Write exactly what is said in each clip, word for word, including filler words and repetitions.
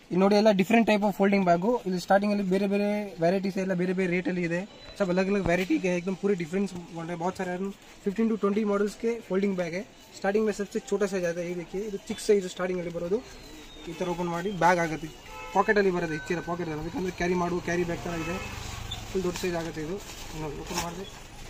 ಇಲ್ಲಿ ನೋಡಿ ಎಲ್ಲ different type of folding bag. ಇಲ್ಲಿ ಸ್ಟಾರ್ಟಿಂಗ್ ಅಲ್ಲಿ ಬೇರೆ ಬೇರೆ ವೆರೈಟೀಸ್ ಎಲ್ಲ ಬೇರೆ ಬೇರೆ ರೇಟ್ ಅಲ್ಲಿ ಇದೆ. सब अलग अलग वैरायटी के एकदम पूरे डिफरेंस बहुत सारे फिफ्टीन टू ट्वेंटी मॉडल्स के फोल्डिंग बैग है. स्टार्टिंग में सबसे छोटा साइज आता है, ये देखिए ಇದು ಚಿಕ್ಕ ಸೈಜ್ ಸ್ಟಾರ್ಟಿಂಗ್ ಅಲ್ಲಿ ಬರೋದು. ಈ ತರ ಓಪನ್ ಮಾಡಿ ಬ್ಯಾಗ್ ಆಗುತ್ತೆ, ಪಾಕೆಟ್ ಅಲ್ಲಿ ಬರುತ್ತೆ, ಇಚ್ಚಿರ ಪಾಕೆಟ್ ಅಲ್ಲಿ ಬೇಕಂದ್ರೆ ಕ್ಯಾರಿ ಮಾಡುವ ಕ್ಯಾರಿ ಬ್ಯಾಗ್ ತರ ಇದೆ. ಫುಲ್ ದೊಡ್ಡ ಸೈಜ್ ಆಗುತ್ತೆ ಇದು. ಓಪನ್ ಮಾಡಿದ್ರೆ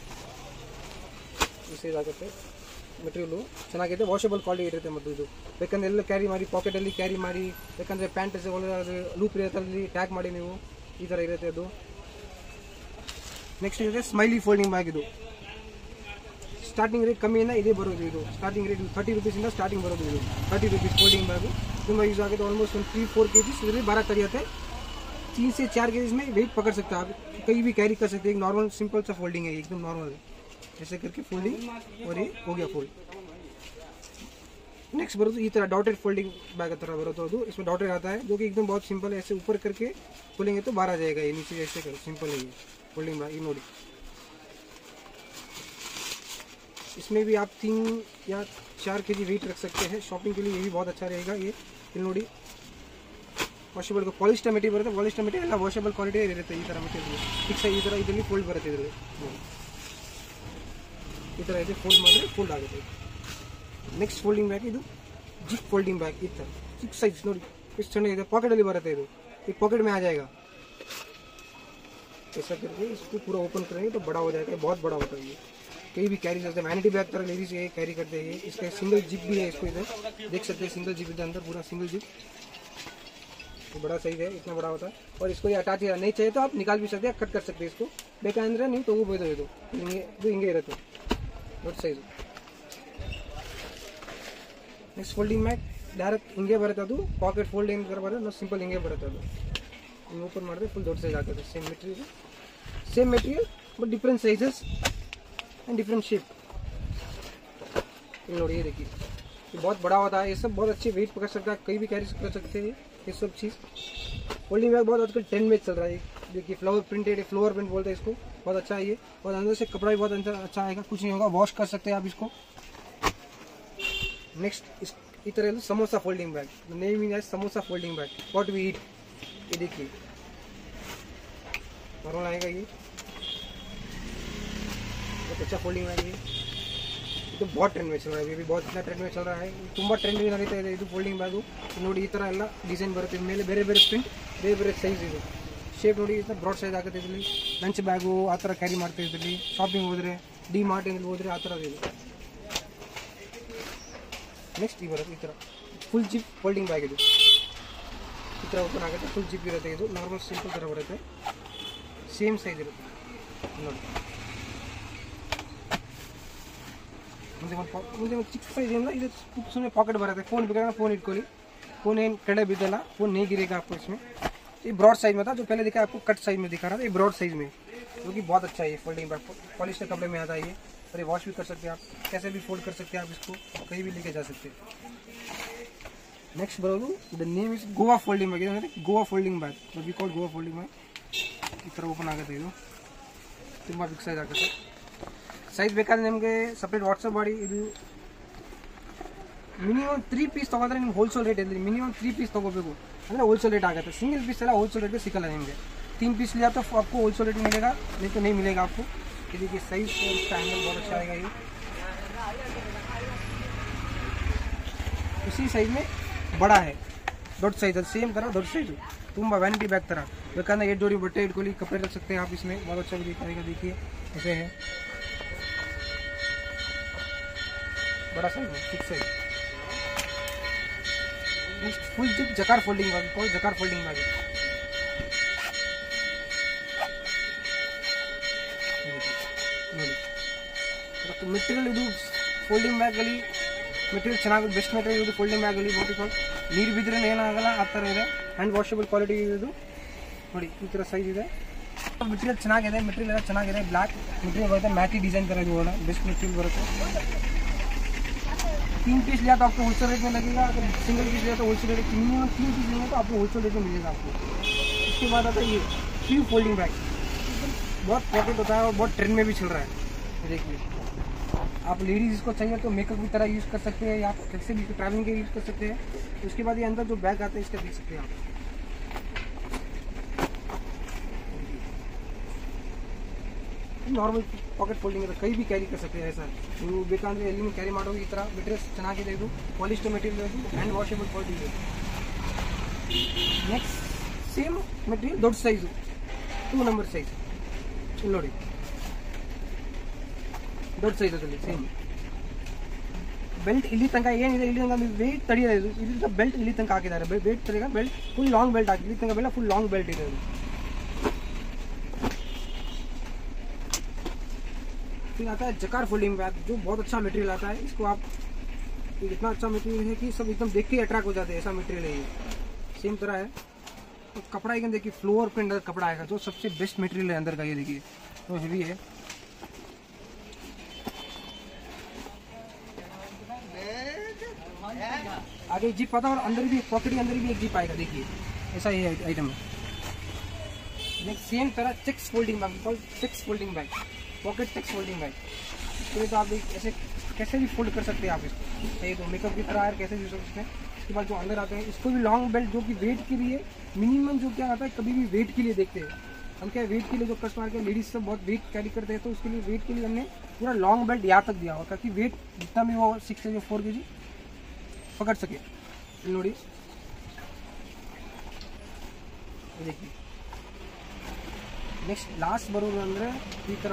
ಈ ಸೈಜ್ ಆಗುತ್ತೆ. ಮೆಟೀರಿಯಲ್ ಚೆನ್ನಾಗಿದೆ, ವಾಷಬಲ್ ಕ್ವಾಲಿಟಿ ಇರುತ್ತೆ. ಮತ್ತು ಇದು ಬೇಕಂದ್ರೆ ಎಲ್ಲ ಕ್ಯಾರಿ ಮಾಡಿ, ಪಾಕೆಟ್ ಅಲ್ಲಿ ಕ್ಯಾರಿ ಮಾಡಿ, ಬೇಕಂದ್ರೆ ಪ್ಯಾಂಟ್ ಲೂಪ್ ಇರುತ್ತೆ ಅಲ್ಲಿ ಟ್ಯಾಗ್ ಮಾಡಿ ನೀವು, ಈ ತರ ಇರುತ್ತೆ ಅದು. ನೆಕ್ಸ್ಟ್ ಇದೆ ಸ್ಮೈಲಿ ಫೋಲ್ಡಿಂಗ್ ಬ್ಯಾಗ್. ಇದು ಸ್ಟಾರ್ಟಿಂಗ್ ರೇಟ್ ಕಮ್ಮಿಯಿಂದ ಇದೇ ಬರೋದು. ಇದು ಸ್ಟಾರ್ಟಿಂಗ್ ರೇಟ್ थर्टी रुपीस ಇಂದ ಸ್ಟಾರ್ಟಿಂಗ್ ಬರೋದು. ಇದು थर्टी रुपीस ಫೋಲ್ಡಿಂಗ್ ಬ್ಯಾಗ್ ತುಂಬಾ ಯೂಸ್ ಆಗುತ್ತೆ. ಆಲ್मोस्ट ಒಂದು थ्री फोर केजीस ಇದರಲ್ಲಿ बारह तरियाते तीन से चार केजीस में वेट पकड़ सकते हैं आप, कहीं भी कैरी कर सकते हैं. एक नॉर्मल सिंपल सा फोल्डिंग है, एकदम नॉर्मल ऐसे करके फोल्डिंग और ये हो गया फोल्ड. नेक्स्ट बरोದು ಈ ತರ डॉटेड फोल्डिंग बैग ತರ ಬರೋದು. ಅದು इसमें डॉटेड आता है जो कि एकदम बहुत सिंपल है. ऐसे ऊपर करके खोलेंगे तो बाहर आ जाएगा. ये नीचे ऐसे कर सिंपल है फोल्डिंग बैग. ये नोडी इसमें भी आप तीन या चार केजी वेट रख सकते हैं. शॉपिंग के लिए ये भी बहुत अच्छा रहेगा. ये नोडी ವಾಷಬಲ್ ಪಾಲಿಸ್ಟರ್ ಮೆಟೀರಿಯಲ್ ಬರುತ್ತೆ. ಪಾಲಿಸ್ಟರ್ ಮೆಟೀರಿಯಲ್ ಎಲ್ಲ ವಾಷಬಲ್ ಕ್ವಾಲಿಟಿ ಇರುತ್ತೆ. ಈ ತರ ಮೆಟೀರಿಯಲ್ ಫಿಕ್ಸ್ ಈ ತರ ಇದರಲ್ಲಿ ಫೋಲ್ಡ್ ಬರುತ್ತೆ. ಇದರಲ್ಲಿ ಈ ತರ ಇದೆ, ಫೋಲ್ಡ್ ಮಾಡಿದ್ರೆ ಫೋಲ್ಡ್ ಆಗುತ್ತೆ. ನೆಕ್ಸ್ಟ್ ಫೋಲ್ಡಿಂಗ್ ಬ್ಯಾಗ್ ಇದು जिप फोल्डिंग बैग. ಈ ತರ ಚಿಕ್ಕ ಸೈಜ್ ನೋಡಿ ಎಷ್ಟು ಚೆನ್ನಾಗಿದೆ, ಪಾಕೆಟ್ ಅಲ್ಲಿ ಬರುತ್ತೆ. ಇದು ये पॉकेट में आ जाएगा. ऐसा करके इसको पूरा ओपन करेंगे तो बड़ा हो जाएगा. बहुत बड़ा होता है ये, कहीं भी कैरी करते हैं. वैनिटी बैग तरह लेडीज ये कैरी करते हैं. इसका सिंगल जिप भी है. इसको इधर देख सकते हैं, सिंगल जिप के अंदर पूरा सिंगल जिप. तो बड़ा साइज है, इतना बड़ा होता है. और इसको ये अटैच नहीं चाहिए तो आप निकाल भी सकते हैं, कट कर सकते हैं इसको. ಬೇಕಂದ್ರೆ ನೀವು ತಗೋಬಹುದು. ಇದು ಹಿಂಗೆ ಇದು ಹಿಂಗೆ ಇರುತ್ತೆ, ದೊಡ್ಡ size. Next folding bag direct ಹಿಂಗೆ ಬರುತ್ತೆ. ಅದು ಪಾಕೆಟ್ ಫೋಲ್ಡಿಂಗ್ ತರ ಬರುತ್ತೆ, ನಾವು ಸಿಂಪಲ್ ಹಿಂಗೆ ಬರುತ್ತೆ. ಅದು ನೀವು ಓಪನ್ ಮಾಡಿದ್ರೆ ಫುಲ್ ದೊಡ್ಡ ಸೈಜ್ ಆಗುತ್ತೆ. Same material same material but different sizes and different shape. ನೋಡಿ ये देखिए, ये बहुत बड़ा होता है. ये सब बहुत अच्छे वेट पकड़ सकता है, कहीं भी कैरी कर सकते हैं ये सब चीज़. फोल्डिंग बैग बहुत आजकल ट्रेंड में चल रहा है. देखिए फ्लावर प्रिंटेड, फ्लोर प्रिंट बोलते हैं इसको, बहुत अच्छा है ये. और अंदर से कपड़ा भी बहुत अच्छा आएगा, कुछ नहीं होगा, वॉश कर सकते हैं आप इसको. नेक्स्ट इस इधर है samosa folding bag. Name is samosa folding bag, what we eat. ये देखिए नॉर्मल आएगा. ये बहुत अच्छा फोल्डिंग बैग. ये तो बहुत ट्रेंड में चल रहा है. ये भी बहुत अच्छा ट्रेंड में चल रहा है. ತುಂಬ ಟ್ರೆಂಡ್ ನಡೀತಾ ಇದೆ ಇದು ಫೋಲ್ಡಿಂಗ್ ಬ್ಯಾಗು. ನೋಡಿ ಈ ತರ ಎಲ್ಲ ಡಿಸೈನ್ ಬರುತ್ತೆ. ಮೇಲೆ ಬೇರೆ ಬೇರೆ ಪ್ರಿಂಟ್, ಬೇರೆ ಬೇರೆ ಸೈಜ್ ಇದೆ. ಶೇಪ್ ನೋಡಿ, ಇಷ್ಟ ಬ್ರಾಡ್ ಸೈಜ್ ಆಗುತ್ತೆ. ಇದರಲ್ಲಿ ಲಂಚ್ ಬ್ಯಾಗು ಆ ಥರ ಕ್ಯಾರಿ ಮಾಡ್ತಾ ಇದ್ರಲ್ಲಿ, ಶಾಪಿಂಗ್ ಹೋದರೆ, ಡಿ ಮಾರ್ಟಿನಲ್ಲಿ ಹೋದರೆ ಆ ಥರ ಇದೆ. ನೆಕ್ಸ್ಟ್ ಈ ಬರುತ್ತೆ ಈ ಥರ ಫುಲ್ ಜಿಪ್ ಫೋಲ್ಡಿಂಗ್ ಬ್ಯಾಗ್. ಇದು ಈ ಥರ ಓಪನ್ ಆಗುತ್ತೆ, ಫುಲ್ ಜಿಪ್ ಇರುತ್ತೆ. ಇದು ನಾರ್ಮಲ್ ಸಿಂಪಲ್ ಥರ ಬರುತ್ತೆ, ಸೇಮ್ ಸೈಜ್ ಇರುತ್ತೆ. ನೋಡಿ ಮುಂದೆ ಒಂದು ಮುಂದೆ ಒಂದು ಚಿಕ್ಕ ಸೈಜಿಂದ ಇದು ಸುಮ್ಮನೆ ಪಾಕೆಟ್ ಬರುತ್ತೆ. फ़ोन ಬೇಕಾದ್ರೆ फ़ोन ಇಟ್ಕೊಳ್ಳಿ. फ़ोन ಏನು ಕಡೆ ಬಿದ್ದಲ್ಲ, फ़ोन नहीं गिरेगा आपको इसमें. ये ब्रॉड साइज में था, जो पहले दिखा आपको कट साइज में दिखा रहा था. ये ब्रॉड साइज में, जो कि बहुत अच्छा है. ये फोल्डिंग बैग पॉलिस्टर कपड़े में आता है ये. और ये वॉश भी कर सकते हैं आप, कैसे भी फोल्ड कर सकते हैं आप इसको, कहीं भी लेके जा सकते हैं. नेक्स्ट बरोದು the name is Goa folding bag. ಇದು गोवा फोल्डिंग बैग, जो we call Goa folding bag. ಈ ಥರ ಓಪನ್ ಆಗುತ್ತೆ. ಇದು ತುಂಬ ಬಿಗ್ ಸೈಜ್ ಆಗುತ್ತೆ. ಸೈಜ್ ಬೇಕಾದ್ರೆ ನಿಮಗೆ ಸಪ್ರೇಟ್ ವಾಟ್ಸಪ್ ಮಾಡಿ. ಇದು ಮಿನಿಮಮ್ ತ್ರೀ ಪೀಸ್ ತೊಗೊಂಡ್ರೆ ನಿಮ್ಗೆ ಹೋಲ್ಸೇಲ್ ರೇಟ್ ಇದ್ರಿ. ಮಿನಿಮಮ್ ತ್ರೀ ಪೀಸ್ ತೊಗೋಬೇಕು ಅಂದರೆ ಹೋलसेल रेट आएगा. सिंगल पीस ಎಲ್ಲ होलसेल रेट में सिकल है निम्गे. तीन पीस लिया तो आपको होलसेल रेट में मिलेगा, नहीं तो नहीं मिलेगा आपको. ये देखिए साइज और इसका एंगल बहुत अच्छा आएगा. ये उसी साइज में बड़ा है, दो साइज सेम तरह दो साइज ತುಂಬ वैनिटी बैग तरह. ಬೇಕಂದ್ರೆ एक जोड़ी बट्टे इटकोली कपड़े रख सकते हैं आप इसमें, बहुत अच्छा दिखाएगा. देखिए ऐसे है, बड़ा साइज है, fix size. Next full zip जकार फोल्डिंग बैग, कोई जकार फोल्डिंग बैग. तो ಮೆಟೀರಿಯಲ್ ಇದು ಫೋಲ್ಡಿಂಗ್ ಬ್ಯಾಗ್ ಅಲ್ಲಿ ಮೆಟೀರಿಯಲ್ ಚೆನ್ನಾಗಿ, ಬೆಸ್ಟ್ ಮೆಟೀರಿಯಲ್ ಇದು ಫೋಲ್ಡಿಂಗ್ ಬ್ಯಾಗ್ ಅಲ್ಲಿ. ಬೋಟಿಕಾಲ್ ನೀರು ಬಿದ್ದರೆ ಏನಾಗಲ್ಲ, ಆ ಥರ ಇದೆ. ಹ್ಯಾಂಡ್ ವಾಷಬಲ್ ಕ್ವಾಲಿಟಿ ಇದು. ನೋಡಿ ಈ ಥರ ಸೈಜ್ ಇದೆ. ಮೆಟೀರಿಯಲ್ ಚೆನ್ನಾಗಿದೆ, ಮೆಟೀರಿಯಲ್ ಎಲ್ಲ ಚೆನ್ನಾಗಿದೆ. ಬ್ಲ್ಯಾಕ್ ಮೆಟೀರಿಯಲ್ ಬರುತ್ತೆ, ಮ್ಯಾಟಿ ಡಿಸೈನ್ ಥರ ಇದು ಒಳ್ಳೆ ಬೆಸ್ಟ್ ಮೆಟೀರಿಯಲ್ ಬರುತ್ತೆ. तीन पीस लिया तो आपको होलसेल रेट में लगेगा. अगर सिंगल पीस लिया तो होलसेल रेट, मिनिमम तीन पीस लेंगे तो आपको होलसेल रेट में मिलेगा आपको. उसके बाद आता है ये ट्यूब फोल्डिंग बैग. बहुत पॉकेट होता है और बहुत ट्रेंड में भी चल रहा है. देखिए आप लेडीज़ इसको चाहिए तो मेकअप की तरह यूज़ कर सकते हैं, या कैसे भी ट्रैवलिंग के यूज़ कर सकते हैं. उसके बाद ये अंदर जो बैग आता है इसका देख सकते हैं आप. ನಾರ್ಮಲ್ ಪಾಕೆಟ್ ಫೋಲ್ಡಿಂಗ್ ಇದೆ, ಕೈ ಬಿ ಕ್ಯಾರಿ कर सकते हैं ಸರ್. ನೀವು ಬೇಕಂದ್ರೆ ಎಲ್ಲಿ ಕ್ಯಾರಿ ಮಾಡೋದು. ಈ ಥರ ಮೆಟೀರಿಯಲ್ಸ್ ಚೆನ್ನಾಗಿದೆ. ಇದು ಪಾಲಿಸ್ಟರ್ ಮೆಟೀರಿಯಲ್, ಇದು ಹ್ಯಾಂಡ್ ವಾಷೇಬಲ್ ಕ್ವಾಲಿಟಿ ಇದೆ. ನೆಕ್ಸ್ಟ್ ಸೇಮ್ ಮೆಟೀರಿಯಲ್ ದೊಡ್ಡ ಸೈಜು, ಟೂ ನಂಬರ್ ಸೈಜ್. ಇಲ್ಲಿ ನೋಡಿ, ದೊಡ್ಡ ಸೈಜ್ ಅದರಲ್ಲಿ ಸೇಮ್. ಬೆಲ್ಟ್ ಇಲ್ಲಿ ತನಕ ಏನಿದೆ, ಇಲ್ಲಿ ತನಕ ನೀವು ವೇಟ್ ತಡೆಯೋದು. ಇದು ಇದರಿಂದ ಬೆಲ್ಟ್ ಇಲ್ಲಿ ತನಕ ಹಾಕಿದ್ದಾರೆ. ವೇಟ್ ತಡೆಯ ಬೆಲ್ಟ್ ಫುಲ್ ಲಾಂಗ್ ಬೆಲ್ಟ್ ಹಾಕಿ, ಇಲ್ಲಿ ತನಕ ಬೆಲ್ಲ ಫುಲ್ ಲಾಂಗ್ ಬೆಲ್ಟ್ ಇದೆ. फिर आता है जकार फोल्डिंग बैग, जो बहुत अच्छा मटेरियल आता है. इसको आप इतना अच्छा मटेरियल है कि सब एकदम देख के अट्रैक्ट हो जाते हैं. ऐसा मटेरियल है ये, सेम तरह है. तो कपड़ा एकदम देखिए फ्लोर पे अंदर कपड़ा आएगा, जो सबसे बेस्ट मटेरियल है अंदर का. ये देखिए तो हेवी है. आगे जिप आता है और अंदर भी पॉकेट के अंदर भी एक जिप आएगा. देखिए ऐसा ये आइटम है. नेक्स्ट सेम तरह checks folding bag, checks folding bag, pocket checks folding bag. तो आप ऐसे कैसे भी फोल्ड कर सकते हैं आप इसको. चाहिए तो मेकअप की तरह कैसे भी यूज कर सकते हैं. उसके बाद जो अंदर आते हैं, इसको भी लॉन्ग बेल्ट, जो कि वेट के लिए मिनिमम जो क्या आता है, कभी भी वेट के लिए देखते हैं हम. क्या वेट के लिए जो कस्टमर के लेडीज सब बहुत वेट कैरी करते हैं, तो उसके लिए वेट के लिए हमने पूरा लॉन्ग बेल्ट यहाँ तक दिया हुआ, ताकि वेट जितना भी वो सिक्स के जी फोर के जी पकड़ सके. नोड़ी देखिए. ನೆಕ್ಸ್ಟ್ ಲಾಸ್ಟ್ ಬರೋದು ಅಂದರೆ ಈ ಥರ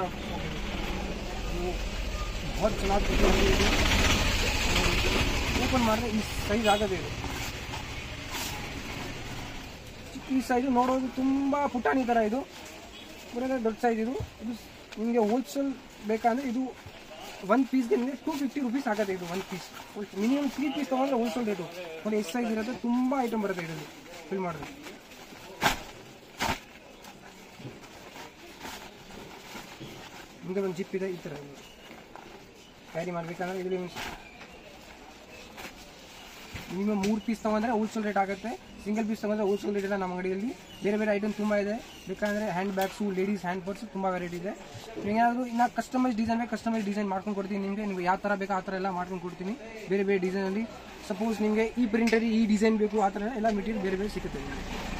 बहुत ಚೆನ್ನಾಗಿ ಓಪನ್ ಮಾಡಿದ್ರೆ ಈ ಸೈಜ್ ಆಗೋದೇ ಇದೆ. ಈ ಸೈಜು ನೋಡೋದು ತುಂಬ ಪುಟಾಣಿ ಥರ. ಇದು ಪೂರ ದೊಡ್ಡ ಸೈಜ್. ಇದು ಇದು ನಿಮಗೆ ಹೋಲ್ಸೇಲ್ ಬೇಕಂದರೆ ಇದು ಒಂದು ಪೀಸ್ಗೆ ನಿಮಗೆ ಟೂ ಫಿಫ್ಟಿ ರುಪೀಸ್ ಆಗುತ್ತೆ. ಇದು ಒಂದು ಪೀಸ್ ಮಿನಿಮಮ್ ತ್ರೀ ಪೀಸ್ ತೊಗೊಂಡ್ರೆ ಹೋಲ್ಸೇಲ್ ರೇಟು. ನೋಡಿ ಎಷ್ಟು ಸೈಜ್ ಇರುತ್ತೆ, ತುಂಬ ಐಟಮ್ ಬರುತ್ತೆ ಇದರಲ್ಲಿ ಫಿಲ್ ಮಾಡಿದ್ರೆ. ಹಿಂಗೆ ಒಂದು ಜಿಪ್ ಇದೆ, ಈ ಥರ ಕ್ಯಾರಿ ಮಾಡಬೇಕಂದ್ರೆ ಇದರಲ್ಲಿ ಮಿನಿಮಮ್ ಮೂರು ಪೀಸ್ ತೊಗೊಂಡ್ರೆ ಹೋಲ್ಸೇಲ್ ರೇಟ್ ಆಗುತ್ತೆ. ಸಿಂಗಲ್ ಪೀಸ್ ತೊಗೊಂಡ್ರೆ ಹೋಲ್ಸೇಲ್ ರೇಟ್ ಇಲ್ಲ. ನಮ್ಮ ಅಂಗಡಿಯಲ್ಲಿ ಬೇರೆ ಬೇರೆ ಐಟಮ್ ತುಂಬ ಇದೆ. ಬೇಕಂದರೆ hand bags, ladies hand purse ತುಂಬ ವೆರೈಟಿ ಇದೆ. ಏನಾದರೂ ಇನ್ನು ಕಸ್ಟಮೈಸ್ ಡಿಸೈನ್ ಬೇಕು, ಕಸ್ಟಮೈಸ್ ಡಿಸೈನ್ ಮಾಡ್ಕೊಂಡು ಕೊಡ್ತೀನಿ ನಿಮಗೆ. ನೀವು ಯಾವ ಥರ ಬೇಕು ಆ ಥರ ಎಲ್ಲ ಮಾಡ್ಕೊಂಡು ಕೊಡ್ತೀನಿ. ಬೇರೆ ಬೇರೆ ಡಿಸೈನಲ್ಲಿ ಸಪೋಸ್ ನಿಮಗೆ ಈ ಪ್ರಿಂಟಲ್ಲಿ ಈ ಡಿಸೈನ್ ಬೇಕು, ಆ ಥರ ಎಲ್ಲ ಮೆಟೀರಿಯಲ್ ಬೇರೆ ಬೇರೆ ಸಿಗುತ್ತೆ.